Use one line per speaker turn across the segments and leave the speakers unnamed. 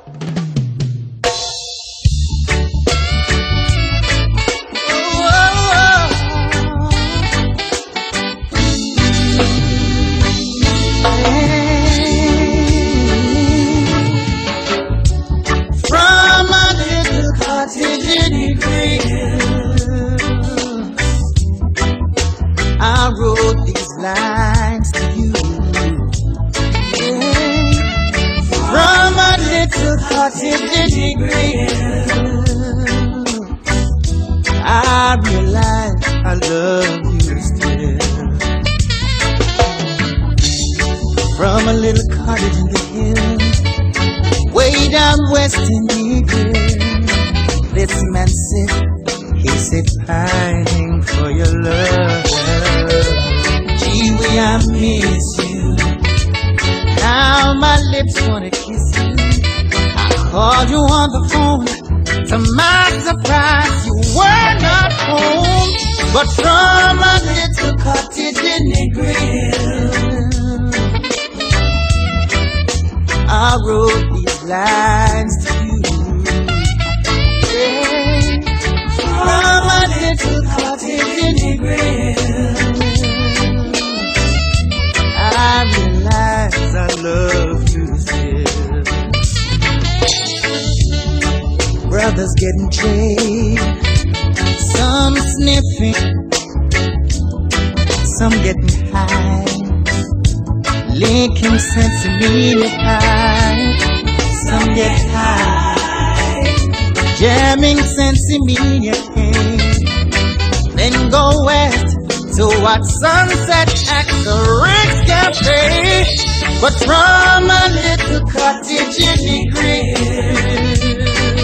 I wrote these lines to you, yeah. From a little cottage in Green, I realize I love you still. From a little cottage in the hills, way down west in England, this man said, he said, pining for your love. Gee, way I miss you. Now my lips wanna kiss you. I called you on the phone. To my surprise, you were not home. But from a little cottage in the grill, I wrote these lines to you. From a little cottage in the grill, I realize I love you still. Brothers getting paid, some sniffing, some getting high, licking sensimilla pie. Some get high, jamming sensimilla cane, then go west to watch sunset at the Rick's Cafe. But from a little cottage in the grill,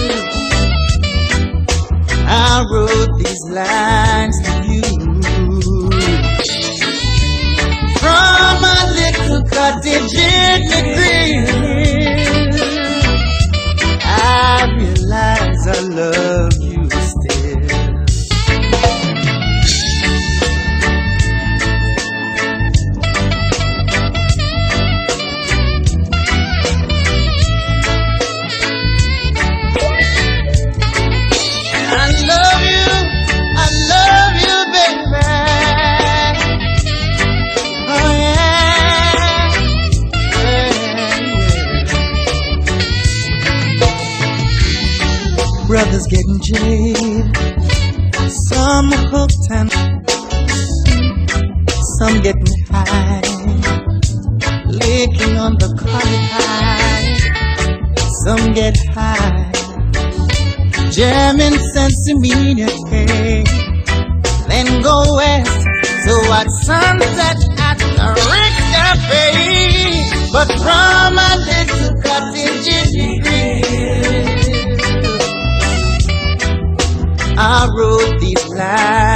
I wrote these lines to you. From a little cottage in the grill, I realize I love you still. I love you, baby. Oh yeah, yeah. Brothers getting jaded, some hooked and some getting high, licking on the cottage high. Some get high, jamming sensimilla cake, then go west to watch sunset at the Rick's Cafe. But from a little cottage in the grill, I wrote these lines.